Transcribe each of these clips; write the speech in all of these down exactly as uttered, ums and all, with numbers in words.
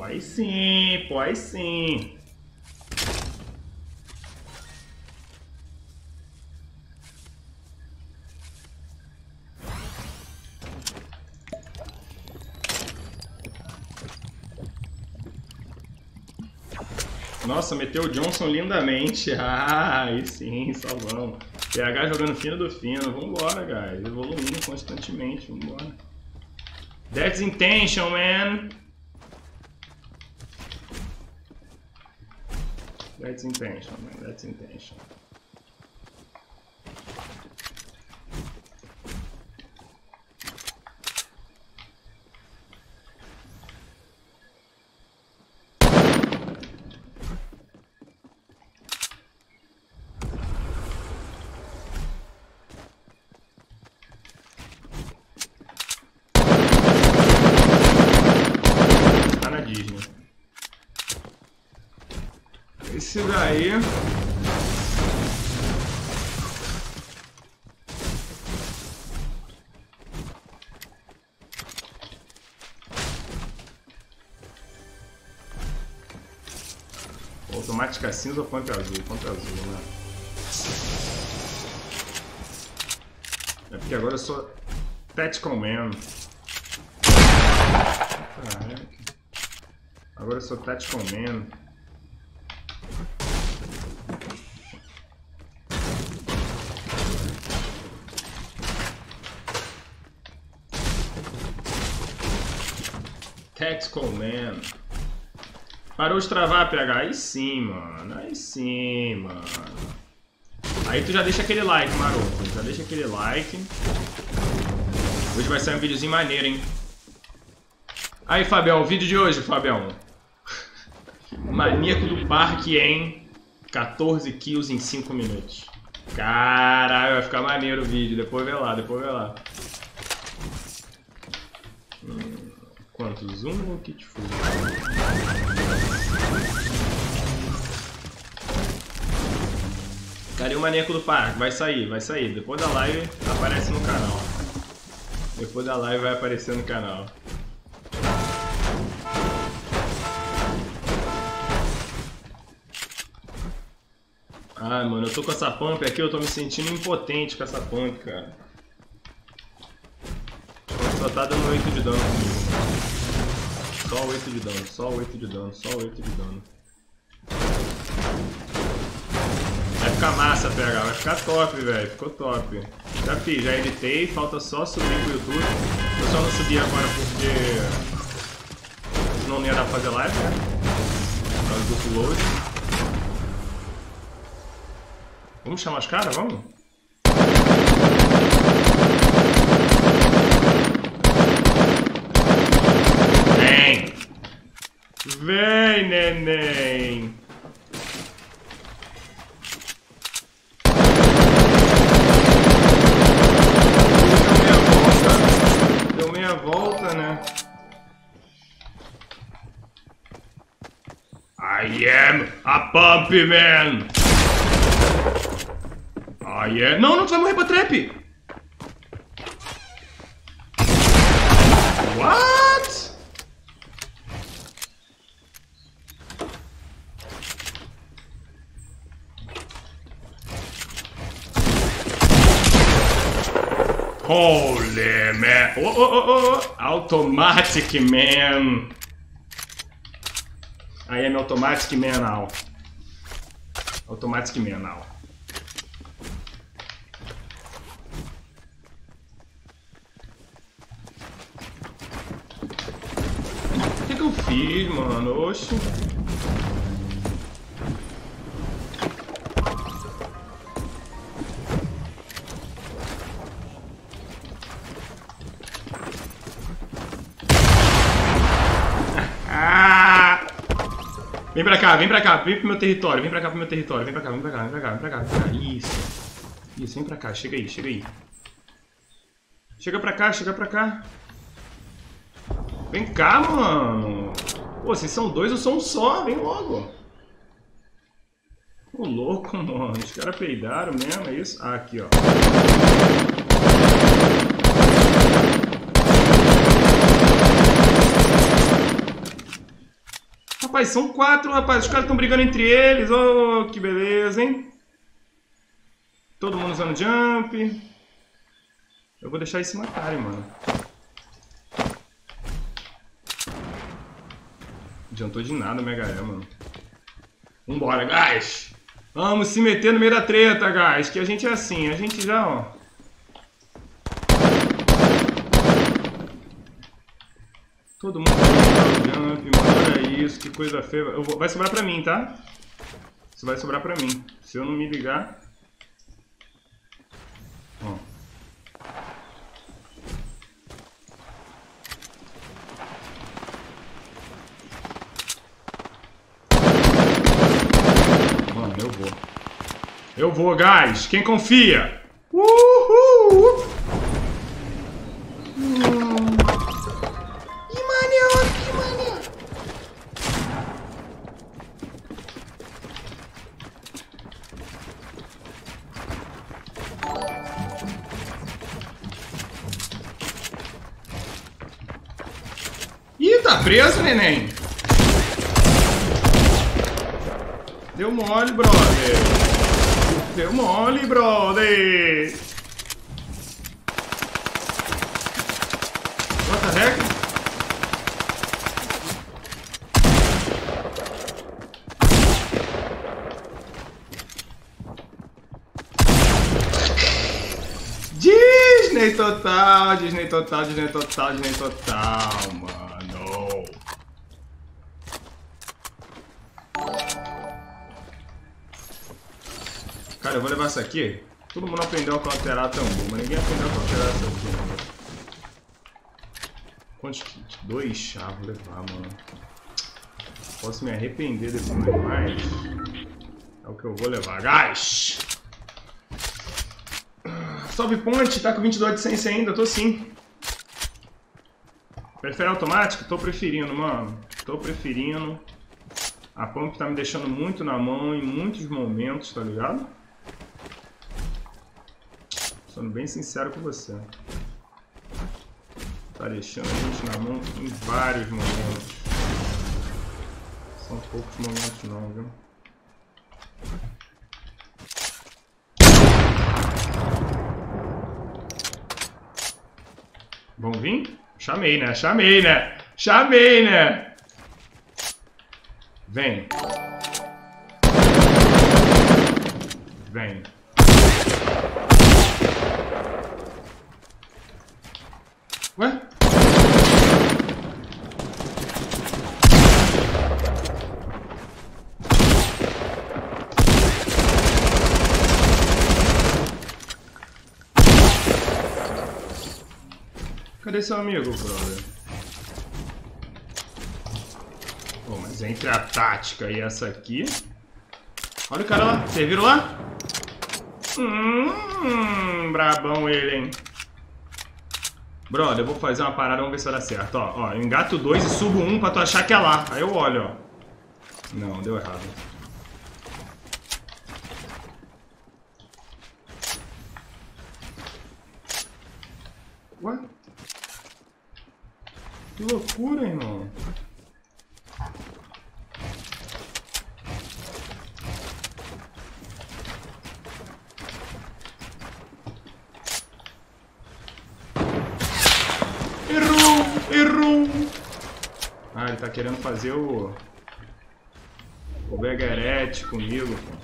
aí sim, pô, aí sim. Nossa, meteu o Johnson lindamente. Ah, aí sim, salvão. P H jogando fino do fino. Vambora, guys. Evoluindo constantemente. Vambora. That's intention, man. That's intention, man. That's intention. Esse daí... Automática cinza ou ponte azul? Ponte azul, né? É porque agora eu sou Tactical Man. Caraca. Agora eu sou Tactical Man. Tactical Man. Parou de travar, P H. Aí sim, mano. Aí sim, mano. Aí tu já deixa aquele like, maroto. Já deixa aquele like. Hoje vai sair um videozinho maneiro, hein? Aí, Fabião. O vídeo de hoje, Fabião. Maníaco do parque em quatorze kills em cinco minutos. Caralho, vai ficar maneiro o vídeo. Depois vê lá, depois vê lá. Hum. Quanto? Zoom ou kit full? Cadê o maníaco do parque? Vai sair, vai sair. Depois da live aparece no canal. Depois da live vai aparecer no canal. Ai, mano, eu tô com essa pump aqui, eu tô me sentindo impotente com essa pump, cara. Só tá dando oito de dano comigo. Só oito de dano, só oito de dano, só oito de dano. Vai ficar massa, P H, vai ficar top, velho. Ficou top. Já fiz, já editei, falta só subir pro YouTube. Eu só não subi agora porque senão não ia dar pra fazer live, né? Por causa do upload. Vamos chamar os caras? Vamos? Vem! Vem, neném! Deu meia volta, né? I am a pump man! I am... Não, não, tu vai morrer pra trap! What? Holy man! Oh, oh, oh, oh! Automatic man! I am automatic man now. Automatic man now. O que que eu fiz, mano? Oxi. Vem pra cá, vem pra cá, vem pro meu território, vem pra cá pro meu território, vem pra cá, vem pra cá, vem pra cá, vem pra cá, vem pra cá. Isso. Isso, vem pra cá, chega aí, chega aí. Chega pra cá, chega pra cá. Vem cá, mano. Pô, vocês são dois, eu sou um só, vem logo. Ô, louco, mano. Os caras peidaram mesmo, é isso? Ah, aqui, ó. Rapaz, são quatro, rapaz. Os caras estão brigando entre eles. Oh, que beleza, hein? Todo mundo usando jump. Eu vou deixar eles se matarem, mano. Não adiantou de nada o Mega E, mano. Vambora, guys. Vamos se meter no meio da treta, guys. Que a gente é assim. A gente já, ó. Todo mundo vai jump, mano. Olha isso, que coisa feia. Eu vou... Vai sobrar pra mim, tá? Isso vai sobrar pra mim. Se eu não me ligar... Ó. Mano, eu vou. Eu vou, guys. Quem confia? Uhul! Hum. Que maneiro, que maneiro. Ih, tá preso, neném. Deu mole, brother. Deu mole, brother. What the heck? Disney total, Disney total, Disney total, Disney total, mano. Cara, eu vou levar essa aqui. Todo mundo aprendeu a cauterar tambor, mas ninguém aprendeu a cauterar essa aqui, né? Quantos kits? Dois chá, vou levar, mano. Posso me arrepender depois, mas é o que eu vou levar, guys! Sobe ponte, tá com vinte e dois de ciência ainda, tô sim. Prefere automático? Tô preferindo, mano. Tô preferindo. A pump tá me deixando muito na mão em muitos momentos, tá ligado? Sendo bem sincero com você. Tá deixando a gente na mão em vários momentos. São poucos momentos não, viu? Vão vir? Chamei, né? Chamei, né? Chamei, né? Vem. Vem. Ué? Cadê seu amigo, brother? Bom, mas entre a tática e essa aqui... Olha o cara lá. Vocês viram lá? Hum, brabão ele, hein? Brother, eu vou fazer uma parada, vamos ver se vai dar certo. Ó, ó, eu engato dois e subo um pra tu achar que é lá. Aí eu olho, ó. Não, deu errado. Ué? Que loucura, irmão. Errou! Errou! Ah, ele tá querendo fazer o... O Begarete comigo, pô.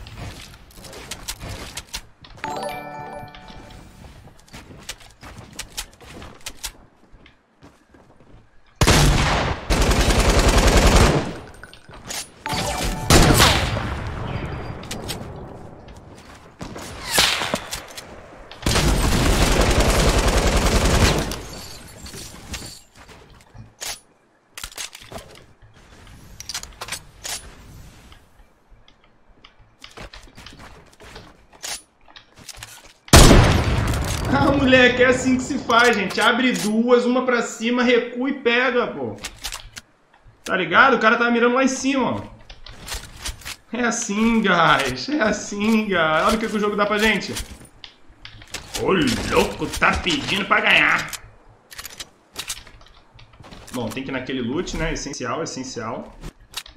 Ah, moleque, é assim que se faz, gente. Abre duas, uma pra cima, recua e pega, pô. Tá ligado? O cara tava mirando lá em cima, ó. É assim, guys. É assim, guys. Olha o que, que o jogo dá pra gente. Ô, louco, tá pedindo pra ganhar. Bom, tem que ir naquele loot, né? Essencial, essencial.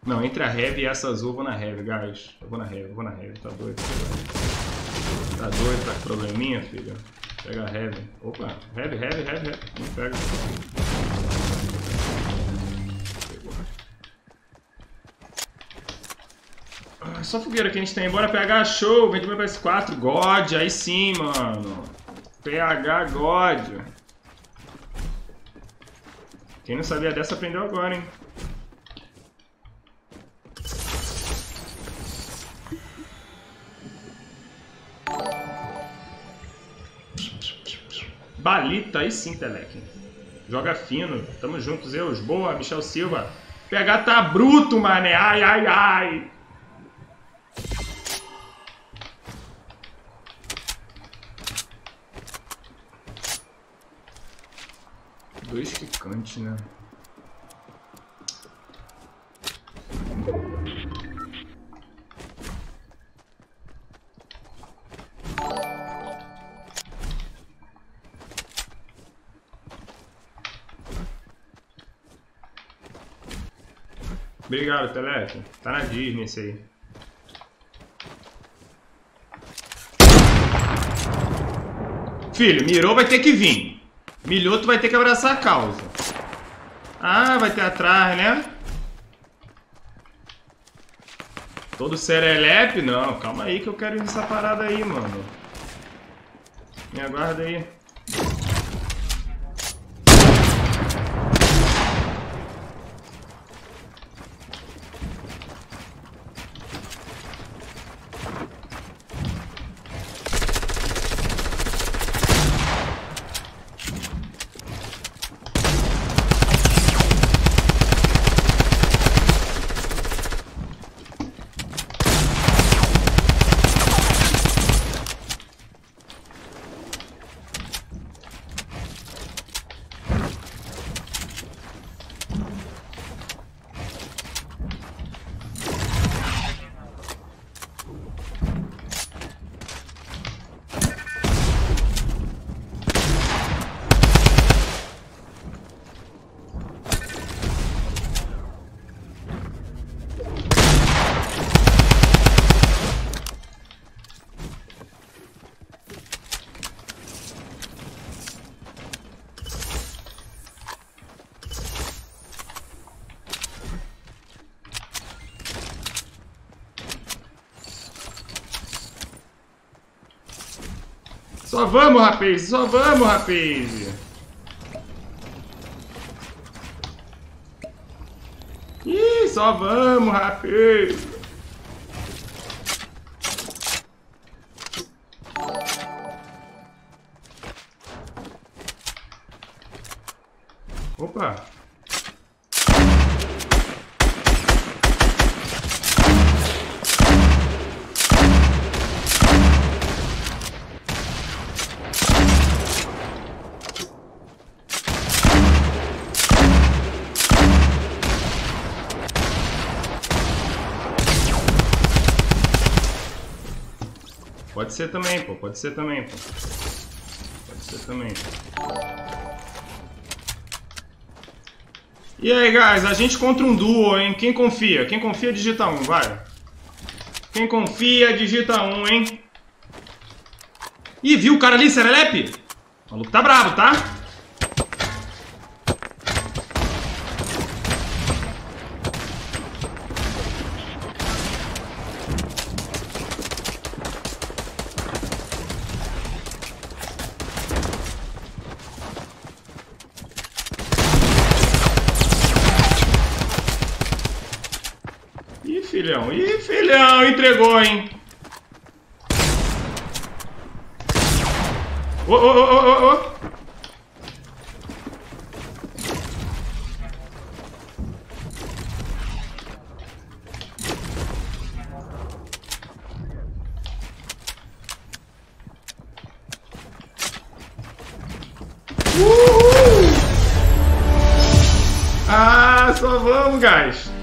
Não, entre a Heavy e essa azul, eu vou na Heavy, guys. Eu vou na Heavy, eu vou na Heavy. Tá doido? Tá doido? Tá com probleminha, filho? Pega a Heavy. Opa, Heavy, Heavy, Heavy, Heavy. Não pega. Pegou. Ah, só fogueira que a gente tem. Bora P H, show. Vem de meu P S quatro. God, aí sim, mano. P H God. Quem não sabia dessa aprendeu agora, hein? Balita, aí sim, Telec. Joga fino. Tamo juntos, Zeus. Boa, Michel Silva. P H tá bruto, mané. Ai, ai, ai. Dois quicantes, né? Obrigado, Telec. Tá na Disney esse aí. Filho, mirou, vai ter que vir. Milhou, tu vai ter que abraçar a causa. Ah, vai ter atrás, né? Todo serelepe? Não, calma aí que eu quero ir nessa parada aí, mano. Me aguarda aí. Só vamos, rapaz! Só vamos, rapaz! Ih, só vamos, rapaz! Opa! Pode ser também, pô. Pode ser também, pô. Pode ser também. E aí, guys? A gente contra um duo, hein? Quem confia? Quem confia, digita um, vai. Quem confia, digita um, hein? Ih, viu o cara ali, Serelepe? O maluco tá bravo, tá? Filhão, ih, filhão, entregou, hein? Ô, ô, ô, ô, ô, ô. Uhul! Ah, só vamos, guys.